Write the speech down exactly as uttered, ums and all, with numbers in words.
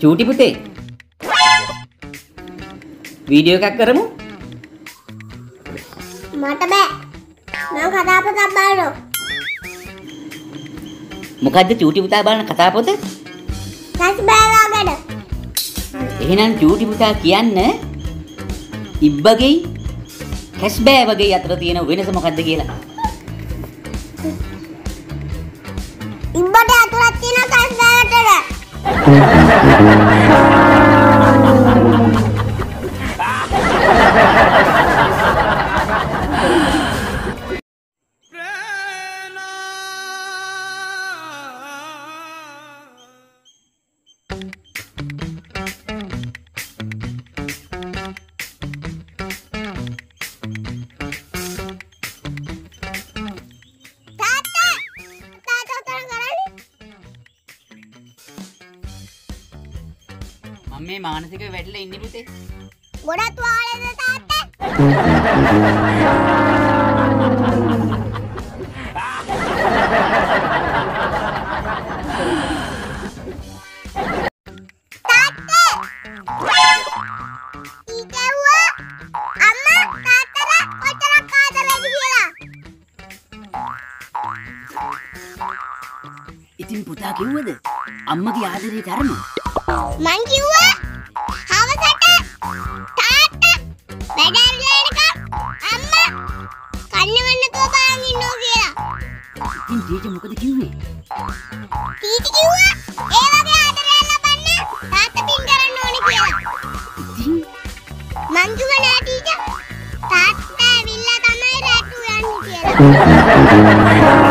චූටි පුතේ වීඩියෝ එකක් කරමු. මට බෑ. මම කතාපොතක් බලනවා. මොකද්ද චූටි පුතා බලන කතාපොත? කැස්බෑවා ගැන. එහෙනම් චූටි පුතා කියන්න ඉබ්බගෙයි කැස්බෑවගෙයි අතර තියෙන වෙනස මොකද්ද කියලා. ඉබ්බට අතුරක් තියෙන කැස්බෑවට නෑ. මම මේ මානසිකව වැටිලා ඉන්නේ පුතේ. ගොඩක් වාලේද තාත්තා? තාත්තා! ඊකෙව්වා අම්මා තාත්තට කොච්චරක් ආදරේද කියලා. ඉතින් පුතා කිව්වද අම්මගේ ආදරේ තරම? මං කිව්වා හවසට තාත්තා වැඩ ඇවිල්ලා එනකම් අම්මා කන්නවන්නකෝ බලන් ඉන්නෝ කියලා. ඉතින් ටීචර් මොකද කිව්වේ? ටීචර් කිව්වා ඒ වගේ ආදරයක් ලබන්න තාත්තා පින් කරන්න ඕනේ කියලා. ඉතින් මං කිව්වා නෑ ටීචර් තාත්තා ඇවිල්ලා තමයි රැටු යන්නේ කියලා.